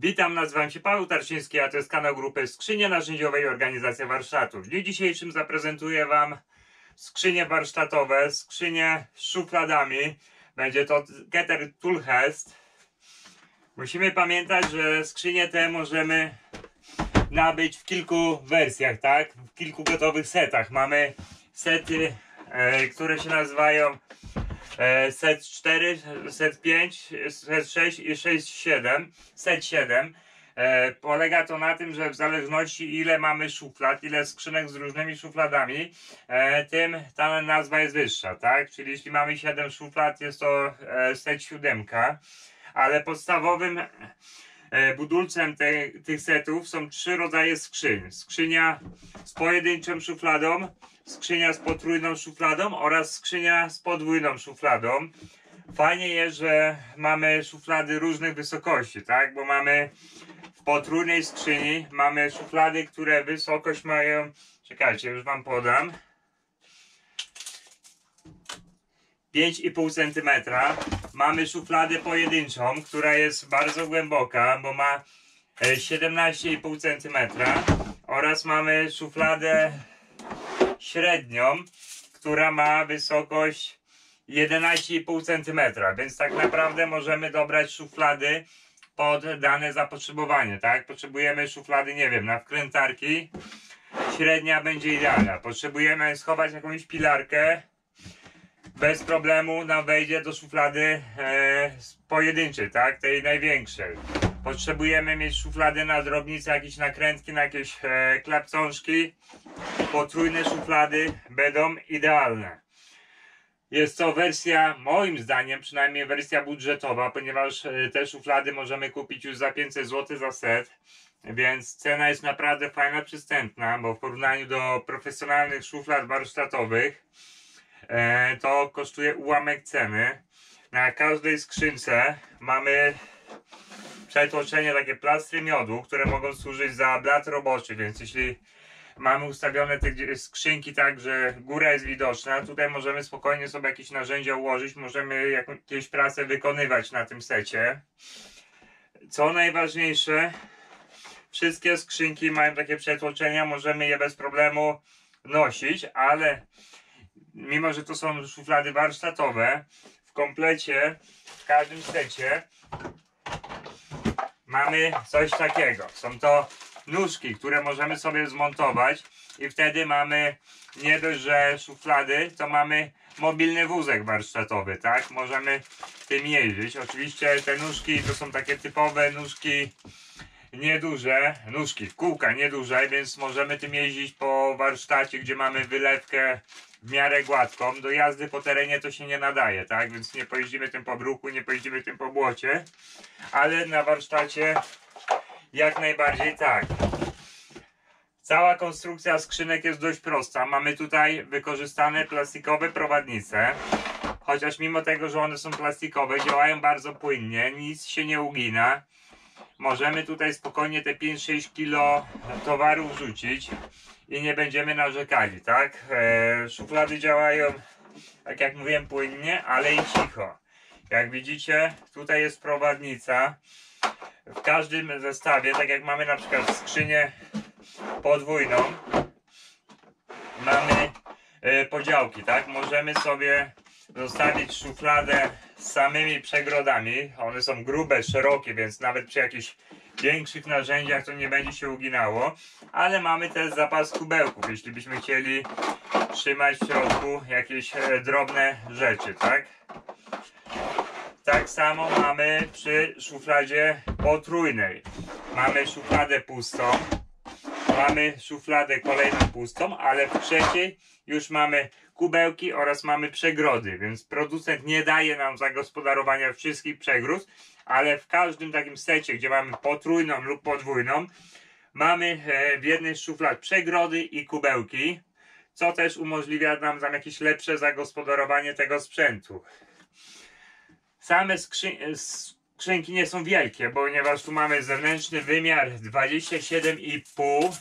Witam, nazywam się Paweł Tarczyński, a to jest kanał grupy Skrzynie Narzędziowe i Organizacja Warsztatów. W dniu dzisiejszym zaprezentuję Wam skrzynie warsztatowe, skrzynie z szufladami. Będzie to Keter Toolchest. Musimy pamiętać, że skrzynie te możemy nabyć w kilku wersjach, tak? W kilku gotowych setach. Mamy sety, które się nazywają set 4, set 5, set 6 i 7, set 7. Polega to na tym, że w zależności ile mamy szuflad, ile skrzynek z różnymi szufladami, tym ta nazwa jest wyższa, tak? Czyli jeśli mamy 7 szuflad, jest to set 7, ale podstawowym budulcem tych setów są 3 rodzaje skrzyń. Skrzynia z pojedynczą szufladą, skrzynia z potrójną szufladą oraz skrzynia z podwójną szufladą. Fajnie jest, że mamy szuflady różnych wysokości, tak? Bo mamy w potrójnej skrzyni mamy szuflady, które wysokość mają, czekajcie, już Wam podam, 5,5 cm. Mamy szufladę pojedynczą, która jest bardzo głęboka, bo ma 17,5 cm. Oraz mamy szufladę średnią, która ma wysokość 11,5 cm. Więc tak naprawdę możemy dobrać szuflady pod dane zapotrzebowanie, tak? Potrzebujemy szuflady, nie wiem, na wkrętarki. Średnia będzie idealna. Potrzebujemy schować jakąś pilarkę. Bez problemu nam wejdzie do szuflady pojedynczej, tak? Tej największej. Potrzebujemy mieć szuflady na drobnice, jakieś nakrętki, na jakieś klapcążki. Potrójne szuflady będą idealne. Jest to wersja, moim zdaniem, przynajmniej wersja budżetowa, ponieważ te szuflady możemy kupić już za 500 zł za set. Więc cena jest naprawdę fajna, przystępna, bo w porównaniu do profesjonalnych szuflad warsztatowych to kosztuje ułamek ceny. Na każdej skrzynce mamy przetłoczenie, takie plastry miodu, które mogą służyć za blat roboczy, więc jeśli mamy ustawione te skrzynki tak, że góra jest widoczna, tutaj możemy spokojnie sobie jakieś narzędzia ułożyć, możemy jakieś prace wykonywać na tym secie. Co najważniejsze, wszystkie skrzynki mają takie przetłoczenia, możemy je bez problemu nosić, ale mimo że to są szuflady warsztatowe, w komplecie, w każdym secie mamy coś takiego. Są to nóżki, które możemy sobie zmontować i wtedy mamy nie dość, że szuflady, to mamy mobilny wózek warsztatowy, tak? Możemy tym jeździć. Oczywiście te nóżki to są takie typowe nóżki nieduże, nóżki, kółka nieduże, więc możemy tym jeździć po warsztacie, gdzie mamy wylewkę w miarę gładką. Do jazdy po terenie to się nie nadaje, tak? Więc nie pojeździmy tym po bruku, nie pojeździmy tym po błocie, ale na warsztacie jak najbardziej tak. Cała konstrukcja skrzynek jest dość prosta. Mamy tutaj wykorzystane plastikowe prowadnice. Chociaż mimo tego, że one są plastikowe, działają bardzo płynnie, nic się nie ugina. Możemy tutaj spokojnie te 5-6 kg towaru wrzucić i nie będziemy narzekali, tak? Szuflady działają, tak jak mówiłem, płynnie, ale i cicho. Jak widzicie, tutaj jest prowadnica. W każdym zestawie, tak jak mamy na przykład skrzynię podwójną, mamy podziałki, tak? Możemy sobie zostawić szufladę z samymi przegrodami. One są grube, szerokie, więc nawet przy jakichś większych narzędziach to nie będzie się uginało. Ale mamy też zapas kubełków, jeśli byśmy chcieli trzymać w środku jakieś drobne rzeczy, tak? Tak samo mamy przy szufladzie potrójnej. Mamy szufladę pustą, mamy szufladę kolejną pustą, ale w trzeciej już mamy kubełki oraz mamy przegrody, więc producent nie daje nam zagospodarowania wszystkich przegród, ale w każdym takim secie, gdzie mamy potrójną lub podwójną, mamy w jednej z szuflad przegrody i kubełki, co też umożliwia nam jakieś lepsze zagospodarowanie tego sprzętu. Same skrzynki nie są wielkie, ponieważ tu mamy zewnętrzny wymiar 27,5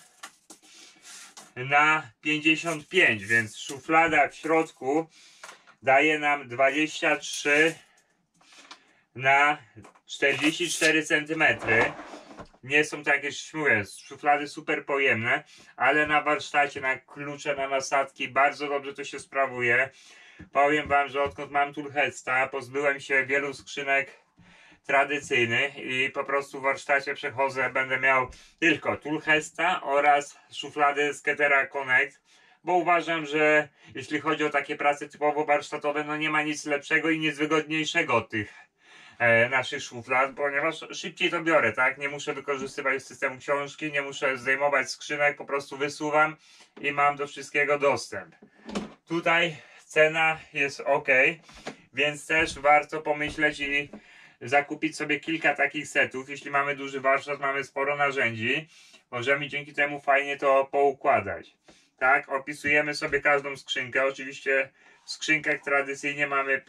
na 55, więc szuflada w środku daje nam 23 na 44 cm. Nie są to jakieś, mówię, szuflady super pojemne, ale na warsztacie, na klucze, na nasadki bardzo dobrze to się sprawuje. Powiem wam, że odkąd mam Toolheadsa, pozbyłem się wielu skrzynek tradycyjnych i po prostu w warsztacie przechodzę, będę miał tylko Toolheadsa oraz szuflady Sketera Connect, bo uważam, że jeśli chodzi o takie prace typowo warsztatowe, no nie ma nic lepszego i nic wygodniejszego od tych naszych szuflad, ponieważ szybciej to biorę, tak? Nie muszę wykorzystywać systemu książki, nie muszę zdejmować skrzynek, po prostu wysuwam i mam do wszystkiego dostęp. Tutaj cena jest ok, więc też warto pomyśleć i zakupić sobie kilka takich setów. Jeśli mamy duży warsztat, mamy sporo narzędzi, możemy dzięki temu fajnie to poukładać. Tak, opisujemy sobie każdą skrzynkę. Oczywiście w skrzynkach tradycyjnie mamy,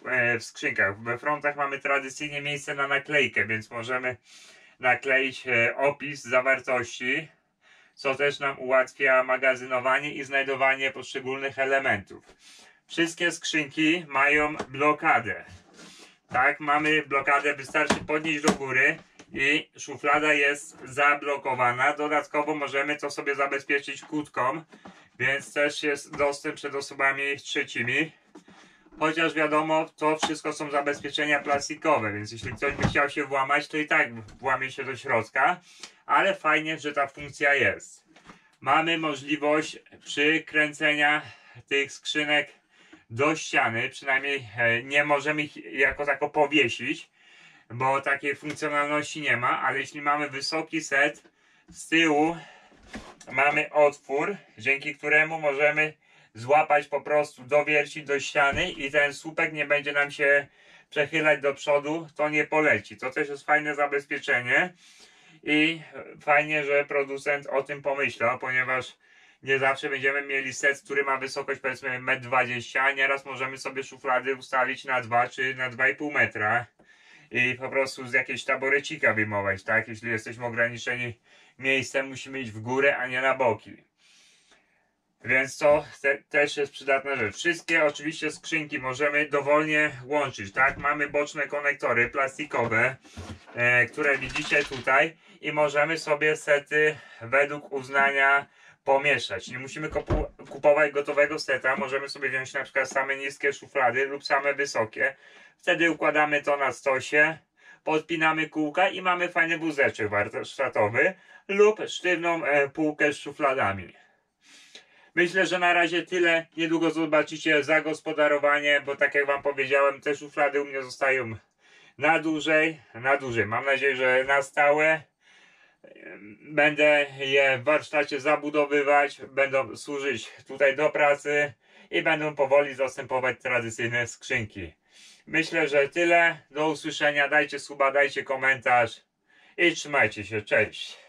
we frontach mamy tradycyjnie miejsce na naklejkę, więc możemy nakleić opis zawartości, co też nam ułatwia magazynowanie i znajdowanie poszczególnych elementów. Wszystkie skrzynki mają blokadę. Tak, mamy blokadę, wystarczy podnieść do góry i szuflada jest zablokowana. Dodatkowo możemy to sobie zabezpieczyć kłódką, więc też jest dostęp przed osobami trzecimi. Chociaż wiadomo, to wszystko są zabezpieczenia plastikowe, więc jeśli ktoś by chciał się włamać, to i tak włamie się do środka, ale fajnie, że ta funkcja jest. Mamy możliwość przykręcenia tych skrzynek do ściany, przynajmniej nie możemy ich jako tako powiesić, bo takiej funkcjonalności nie ma, ale jeśli mamy wysoki set, z tyłu mamy otwór, dzięki któremu możemy złapać po prostu, dowiercić do ściany i ten słupek nie będzie nam się przechylać do przodu, to nie poleci. To też jest fajne zabezpieczenie i fajnie, że producent o tym pomyślał, ponieważ nie zawsze będziemy mieli set, który ma wysokość powiedzmy 1,20 m, a nieraz możemy sobie szuflady ustalić na 2 czy na 2,5 metra i po prostu z jakiegoś taborecika wyjmować, tak? Jeśli jesteśmy ograniczeni miejscem, musimy iść w górę, a nie na boki. Więc to też jest przydatna rzecz. Wszystkie oczywiście skrzynki możemy dowolnie łączyć, tak? Mamy boczne konektory plastikowe, które widzicie tutaj i możemy sobie sety według uznania pomieszać. Nie musimy kupować gotowego seta, możemy sobie wziąć na przykład same niskie szuflady lub same wysokie. Wtedy układamy to na stosie, podpinamy kółka i mamy fajny wózeczek warsztatowy lub sztywną półkę z szufladami. Myślę, że na razie tyle. Niedługo zobaczycie zagospodarowanie, bo tak jak wam powiedziałem, te szuflady u mnie zostają na dłużej. Mam nadzieję, że na stałe. Będę je w warsztacie zabudowywać, będą służyć tutaj do pracy i będą powoli zastępować tradycyjne skrzynki. Myślę, że tyle. Do usłyszenia. Dajcie suba, dajcie komentarz i trzymajcie się. Cześć.